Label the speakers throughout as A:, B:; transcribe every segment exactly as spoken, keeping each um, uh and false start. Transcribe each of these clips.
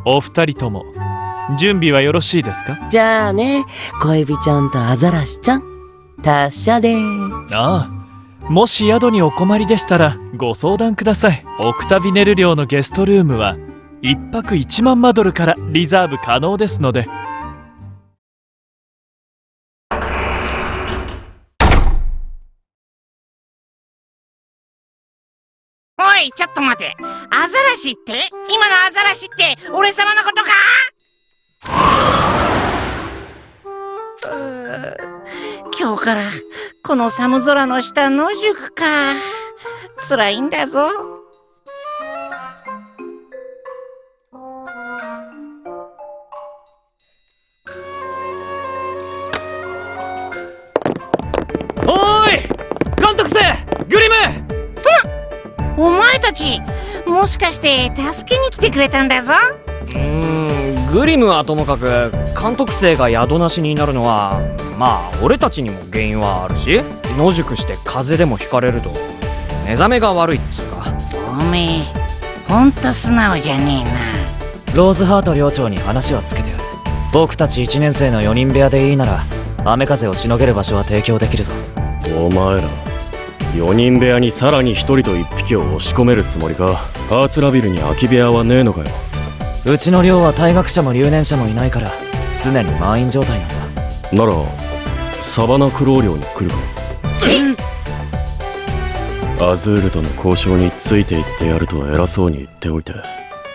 A: お二人とも準備はよろしいですか？
B: じゃあね、小エビちゃんとアザラシちゃん、達者でーす。
A: ああ、もし宿にお困りでしたらご相談ください。オクタビネル寮のゲストルームはいっぱくいちまんマドルからリザーブ可能ですので。
C: おい、ちょっと待て。アザラシって？今のアザラシって俺様のことか？うー、今日からこの寒空の下野宿か。辛いんだぞ。
A: おーい、監督生グリム。
C: お前たち、もしかして助けに来てくれたんだぞ。
D: うーん、グリムはともかく監督生が宿なしになるのはまあ俺たちにも原因はあるし、野宿して風邪でもひかれると目覚めが悪いっつうか。
C: おめえほんと素直じゃねえな。
E: ローズハート寮長に話はつけてある。僕たちいちねん生のよにん部屋でいいなら雨風をしのげる場所は提供できるぞ。
F: お前らよにん部屋にさらにひとりといっぴきを押し込めるつもりか？パーツラビルに空き部屋はねえのかよ。
E: うちの寮は退学者も留年者もいないから常に満員状態なんだ。
F: ならサバナクロー寮に来るか？アズールとの交渉についていってやると偉そうに言っておいて結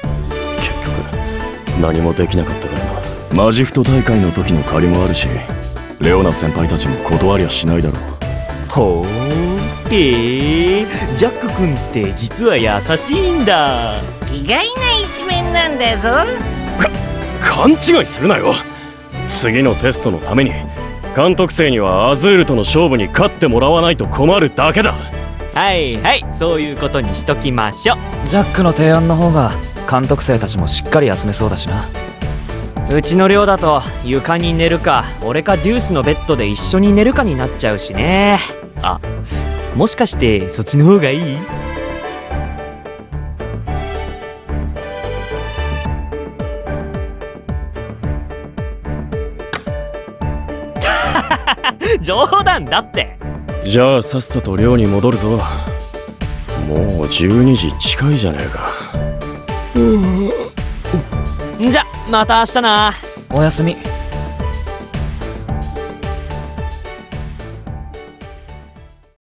F: 局何もできなかったからな。マジフト大会の時の借りもあるし、レオナ先輩たちも断りゃしないだろう。
G: ほー、へえ、ジャック君って実は優しいんだ。
C: 意外な一面なんだぞ。
F: か勘違いするなよ。次のテストのために監督生にはアズールとの勝負に勝ってもらわないと困るだけだ。
G: はいはい、そういうことにしときましょ。
E: ジャックの提案の方が監督生たちもしっかり休めそうだしな。
D: うちの寮だと床に寝るか俺かデュースのベッドで一緒に寝るかになっちゃうしね。
G: あ、もしかしてそっちの方がいい？冗談だって。
F: じゃあさっさと寮に戻るぞ。もうじゅうにじ近いじゃねえか。
D: じゃまた明日な。
E: おやすみ。